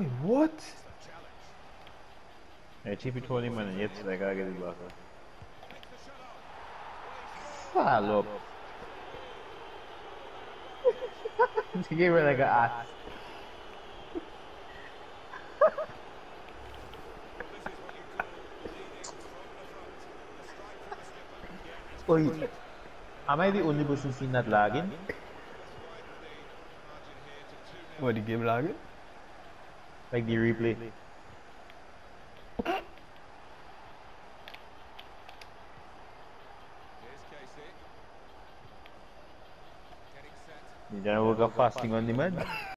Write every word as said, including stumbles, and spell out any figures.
Wait, what? Hey, Chippy told him and jetzt I gotta get his back. Follow up. He gave her like an ass. Oi, am I the only person seeing that lagging? What, the game lagging? Like the replay. You don't work a fasting on the man?